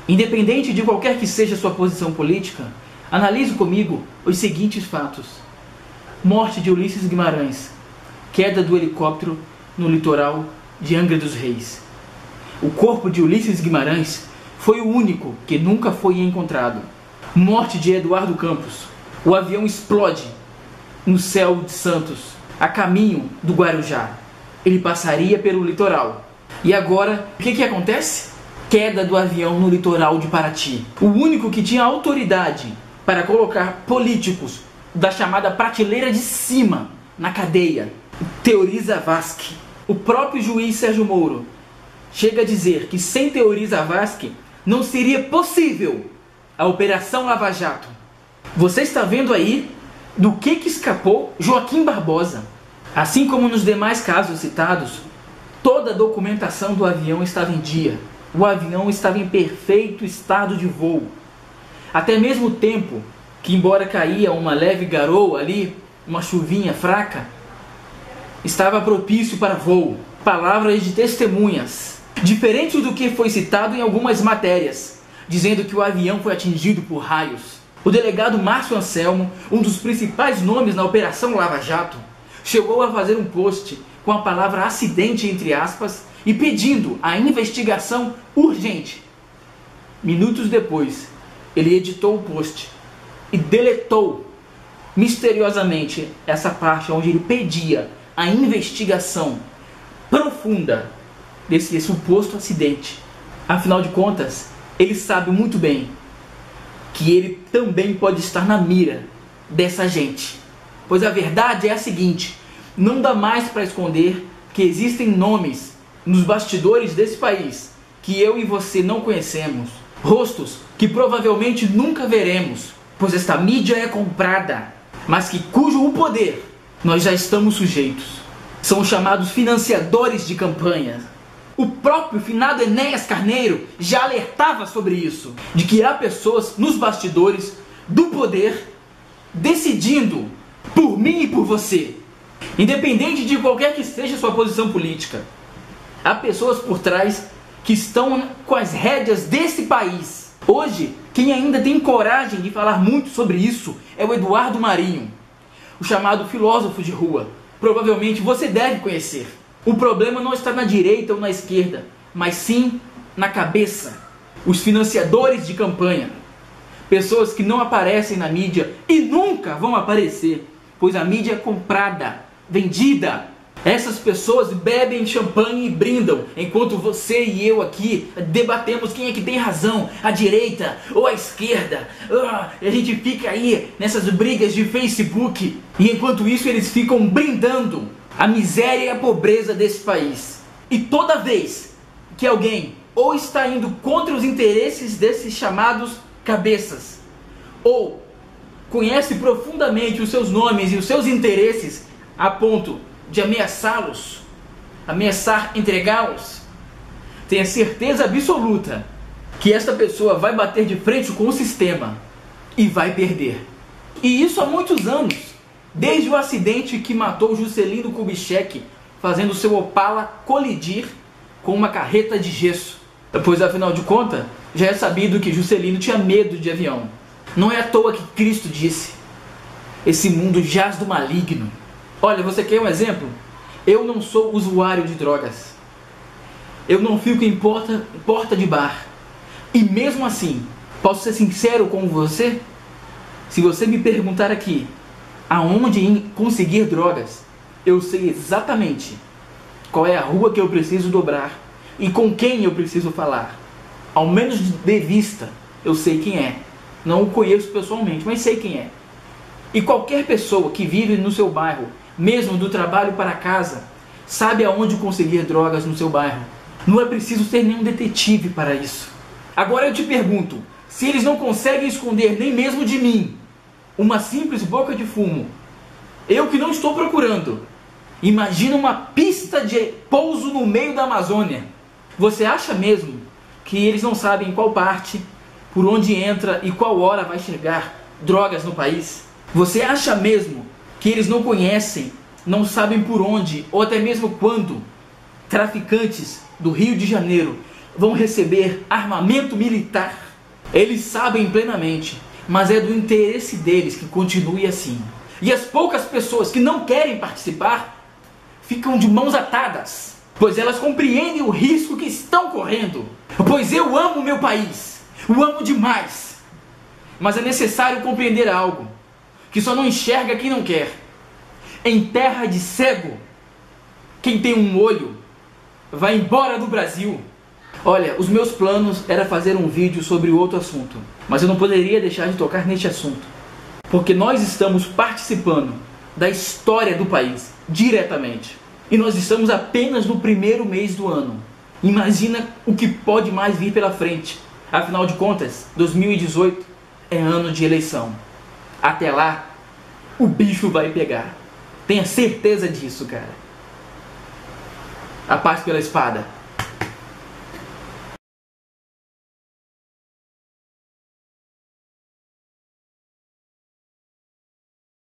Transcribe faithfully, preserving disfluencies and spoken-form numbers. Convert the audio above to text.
Independente de qualquer que seja sua posição política, analise comigo os seguintes fatos. Morte de Ulisses Guimarães. Queda do helicóptero no litoral de Angra dos Reis. O corpo de Ulisses Guimarães foi o único que nunca foi encontrado. Morte de Eduardo Campos. O avião explode no céu de Santos, a caminho do Guarujá. Ele passaria pelo litoral. E agora, o que que acontece? Queda do avião no litoral de Paraty. O único que tinha autoridade para colocar políticos da chamada prateleira de cima na cadeia, Teori Zavascki. O próprio juiz Sérgio Moro chega a dizer que sem Teori Zavascki não seria possível a Operação Lava Jato. Você está vendo aí do que que escapou Joaquim Barbosa. Assim como nos demais casos citados, toda a documentação do avião estava em dia. O avião estava em perfeito estado de voo. Até mesmo o tempo, que embora caía uma leve garoa ali, uma chuvinha fraca, estava propício para voo. Palavras de testemunhas. Diferente do que foi citado em algumas matérias, dizendo que o avião foi atingido por raios. O delegado Márcio Anselmo, um dos principais nomes na Operação Lava Jato, chegou a fazer um post com a palavra acidente entre aspas e pedindo a investigação urgente. Minutos depois, ele editou o post e deletou misteriosamente essa parte onde ele pedia a investigação profunda desse suposto acidente. Afinal de contas, ele sabe muito bem que ele também pode estar na mira dessa gente. Pois a verdade é a seguinte: não dá mais para esconder que existem nomes nos bastidores desse país que eu e você não conhecemos. Rostos que provavelmente nunca veremos, pois esta mídia é comprada, mas que cujo o poder nós já estamos sujeitos. São os chamados financiadores de campanhas. O próprio finado Enéas Carneiro já alertava sobre isso, de que há pessoas nos bastidores do poder decidindo por mim e por você. Independente de qualquer que seja sua posição política, há pessoas por trás que estão com as rédeas desse país. Hoje, quem ainda tem coragem de falar muito sobre isso é o Eduardo Marinho, o chamado filósofo de rua. Provavelmente você deve conhecer. O problema não está na direita ou na esquerda, mas sim na cabeça. Os financiadores de campanha. Pessoas que não aparecem na mídia e nunca vão aparecer, pois a mídia é comprada, vendida. Essas pessoas bebem champanhe e brindam, enquanto você e eu aqui debatemos quem é que tem razão, a direita ou a esquerda. Ah, a gente fica aí nessas brigas de Facebook, e enquanto isso eles ficam brindando a miséria e a pobreza desse país. E toda vez que alguém ou está indo contra os interesses desses chamados cabeças, ou conhece profundamente os seus nomes e os seus interesses a ponto de ameaçá-los, ameaçar entregá-los, tenha certeza absoluta que esta pessoa vai bater de frente com o sistema e vai perder. E isso há muitos anos, desde o acidente que matou Juscelino Kubitschek, fazendo seu Opala colidir com uma carreta de gesso. Pois afinal de contas, já é sabido que Juscelino tinha medo de avião. Não é à toa que Cristo disse: esse mundo jaz do maligno. Olha, você quer um exemplo? Eu não sou usuário de drogas. Eu não fico em porta, porta de bar. E mesmo assim, posso ser sincero com você? Se você me perguntar aqui aonde conseguir drogas, eu sei exatamente qual é a rua que eu preciso dobrar e com quem eu preciso falar. Ao menos de vista, eu sei quem é. Não o conheço pessoalmente, mas sei quem é. E qualquer pessoa que vive no seu bairro, mesmo do trabalho para casa, sabe aonde conseguir drogas no seu bairro. Não é preciso ser nenhum detetive para isso. Agora eu te pergunto, se eles não conseguem esconder nem mesmo de mim uma simples boca de fumo, eu que não estou procurando, imagina uma pista de pouso no meio da Amazônia. Você acha mesmo que eles não sabem em qual parte, por onde entra e qual hora vai chegar drogas no país? Você acha mesmo que eles não conhecem, não sabem por onde ou até mesmo quando traficantes do Rio de Janeiro vão receber armamento militar. Eles sabem plenamente, mas é do interesse deles que continue assim. E as poucas pessoas que não querem participar ficam de mãos atadas, pois elas compreendem o risco que estão correndo. Pois eu amo meu país, o amo demais. Mas é necessário compreender algo, que só não enxerga quem não quer. Em terra de cego, quem tem um olho vai embora do Brasil. Olha, os meus planos era fazer um vídeo sobre outro assunto, mas eu não poderia deixar de tocar neste assunto, porque nós estamos participando da história do país diretamente. E nós estamos apenas no primeiro mês do ano. Imagina o que pode mais vir pela frente. Afinal de contas, dois mil e dezoito é ano de eleição. Até lá, o bicho vai pegar. Tenha certeza disso, cara. A paz pela espada.